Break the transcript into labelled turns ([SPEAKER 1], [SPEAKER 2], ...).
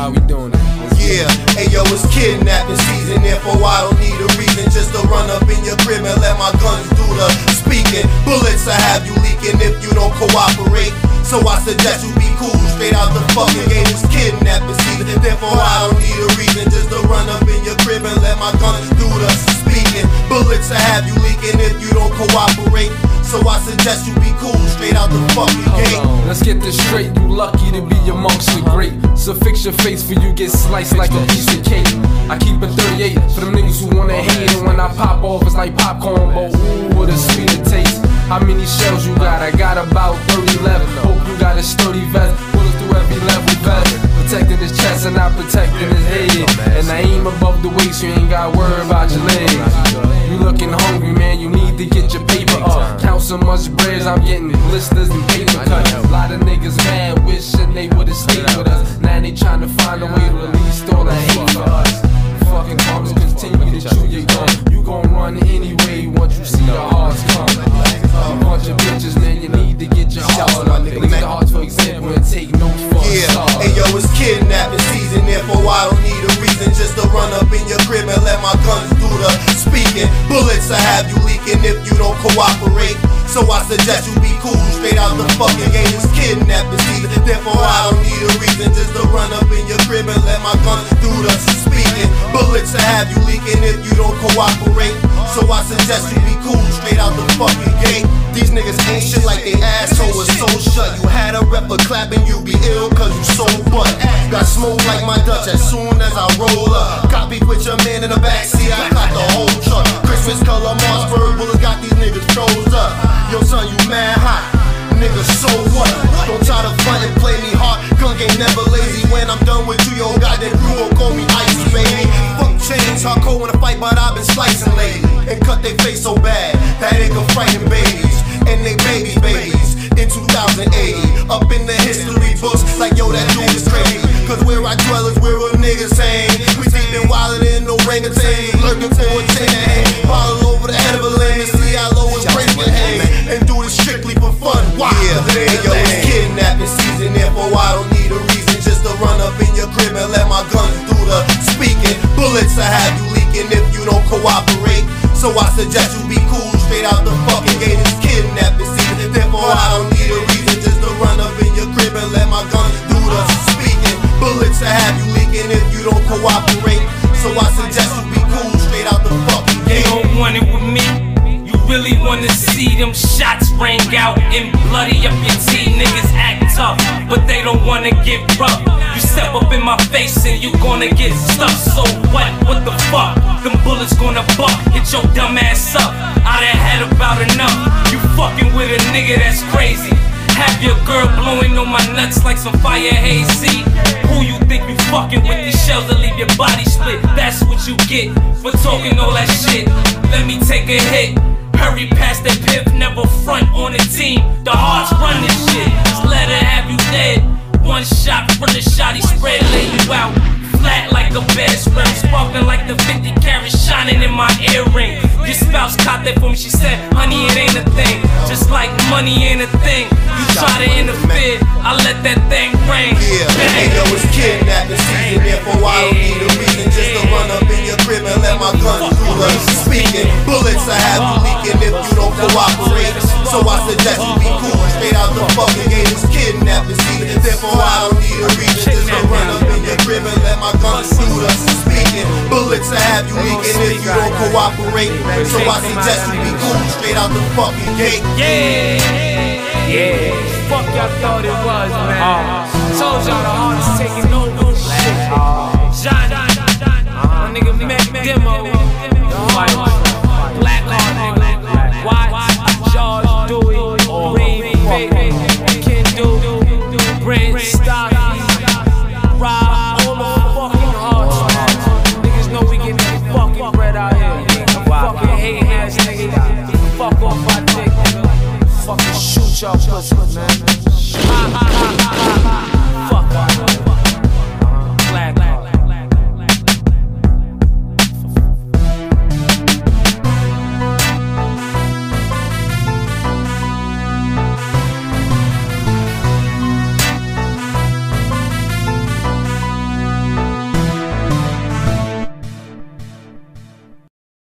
[SPEAKER 1] how we doing it.
[SPEAKER 2] Yeah, hey yo, it's kidnapping season, therefore I don't need a reason just to run up in your crib and let my guns do the speaking. Bullets I have you leaking if you don't cooperate. So I suggest you be cool, straight out the fucking game. It's kidnapping season, therefore I don't need a reason just to run up in your crib and let my guns do the speaking. Bullets I have you leaking if you don't cooperate. So I suggest you be cool, straight out the fucking gate.
[SPEAKER 1] Let's get this straight, you lucky to be amongst the great. So fix your face for you get sliced like a piece of cake. I keep a 38 for them niggas who wanna hate, and when I pop off it's like popcorn, but ooh, what a sweeter taste. How many shells you got? I got about 30 left. Hope you got a sturdy vest, bullets through every level vest. Protecting his chest and not protecting his head. And I aim above the waist, you ain't gotta worry about your legs. You looking hungry, man, you need to get your paper up. Count so much bread, I'm getting blisters and paper cuts. A lot of niggas mad, wishing they would've stayed with us. Now they tryna find a way to release all the hate for us. Fucking bums continue to chew your gum. You gon' run anyway once you see the hearts come. A bunch of bitches, man, you need to get your heart up. Look at the hearts, for example, and take notes for a start.
[SPEAKER 2] Hey yo, it's kidnapping season, therefore I don't need a reason just to run up in your crib and let my guns do the speaking. Bullets I have you leaking if you don't cooperate. So I suggest you be cool, straight out the fucking game. It's kidnapping season, therefore I don't need a reason just to run up in your crib and let my guns do the speaking. Bullets I have you leaking if you don't cooperate. So I suggest you be cool, straight out the fucking gate. These niggas ain't shit like they asshole was so shut. You had a rapper clapping, you be ill cause you so butt. Got smoke like my Dutch as soon as I roll up. Copy with your man in the backseat, I caught the whole truck. Christmas color Mossberg bullets got these niggas froze up. Yo son, you mad hot, nigga, so what? Don't try to front and play me hard, gun game never lazy. When I'm done with you, yo goddamn crew gon' call me ice, baby. Fuck chains, hardcore in a fight, but I've been slicing lately. And cut they face so bad, that it can frighten babies. And they babies, in 2080. Up in the history books, like yo that dude is crazy. Cause where I dwell is where real niggas hang. We been wildin' in no orangutan, lurking for a chain to hang. Follow over the head of a lane and see how low his brain can hang. And do this strictly for fun, wow. Yeah, yo, it's kidnapping season, therefore I don't need a reason just to run up in your crib and let my guns do the speaking. Bullets I have you leaking if you don't cooperate. So I suggest you be cool, straight out the fucking gate. It's kidnapping season, therefore I don't need a reason just to run up in your crib and let my guns do the speaking. Bullets I have you leaking if you don't cooperate. So I suggest you be cool, straight out the fucking gate.
[SPEAKER 3] They don't want it with me. You really wanna see them shots ring out and bloody up your teeth. Niggas act tough, but they don't wanna get rough. You step up in my face and you gonna get stuffed. So what? What the fuck? Them bullets gonna buck, hit your dumb ass up. I done had about enough. You fucking with a nigga that's crazy. Have your girl blowing on my nuts like some fire hazy. Who you think you fucking with? These shells that leave your body split. That's what you get for talking all that shit. Let me take a hit. Hurry past that piff, never front on the team. The hearts run this shit. Just let her have you dead. One shot from the shotty spread, lay you out. Flat like a bed spread, sparkling like the 50 carats shining in my earring. Your spouse caught that for me, she said, honey, it ain't a thing. Just like money ain't a thing. You try to interfere, I let that thing ring.
[SPEAKER 2] Yeah, hey yo, it's kidnapping season, therefore I don't need a reason just to run up in your crib and let my guns do the speaking. Bullets I have you leaking if you don't cooperate. So I suggest you be cool, straight out the fucking gate. It's kidnapping season, therefore I don't need a reason just to run up in your crib and let my guns do the speaking. Bullets I have you leaking if you don't cooperate. So I suggest you be cool, straight out the fucking gate.
[SPEAKER 3] Yeah. Fuck y'all thought it was, man. Told y'all the hardest taking over shit. Jonny, my nigga Mac Demo, Black Heart, Watch, George, Duwey, reem, Kidnappin, Brent, Stocky, Rob, all the fucking hearts, man. Niggas know we get that fucking bread out here. Fucking hating ass niggas. Fuck off my dick, nigga. Fucking shoot y'all pussies, man.